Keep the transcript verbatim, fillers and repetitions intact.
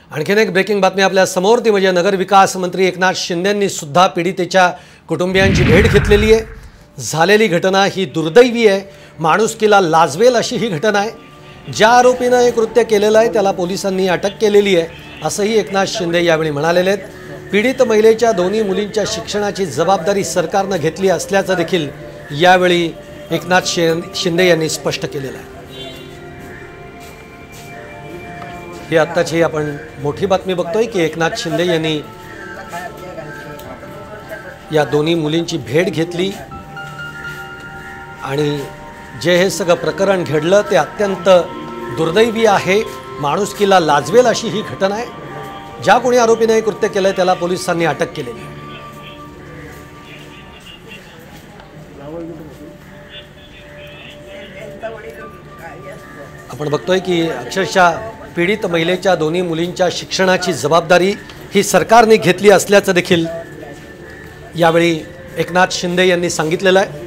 आणखीन एक ब्रेकिंग बातमी आपल्या समोर, ती म्हणजे नगरविकास मंत्री एकनाथ शिंदेंनी सुद्धा पीडितेच्या कुटुंबियांची भेट घेतलेली आहे। झालेली घटना ही दुर्दैवी आहे, माणुसकीला लाजवेल अशी ही घटना आहे। ज्या आरोपीने हे कृत्य केलेलं आहे त्याला पोलिसांनी अटक केलेली आहे, असंही एकनाथ शिंदे यावेळी म्हणालेले आहेत। पीडित महिलेच्या दोन्ही मुलींच्या शिक्षणाची जबाबदारी सरकारने घेतली असल्याचं देखील यावेळी एकनाथ शिंदे यांनी स्पष्ट केलेलं आहे। ही आत्ताची आपण मोठी बातमी बघतोय की एकनाथ शिंदे यांनी या दोन्ही मुलींची भेट घेतली आणि जे हे सगळं प्रकरण घडलं ते अत्यंत दुर्दैवी आहे, माणुसकीला लाजवेल अशी ही घटना आहे। ज्या कोणी आरोपीने हे कृत्य केलं त्याला पोलिसांनी अटक केलेली आहे। आपण बघतोय की अक्षरशः पीडित महिलेच्या दोन्ही मुलींच्या शिक्षणाची जबाबदारी ही सरकारने घेतली असल्याचं देखील यावेळी एकनाथ शिंदे यांनी सांगितलेलं आहे।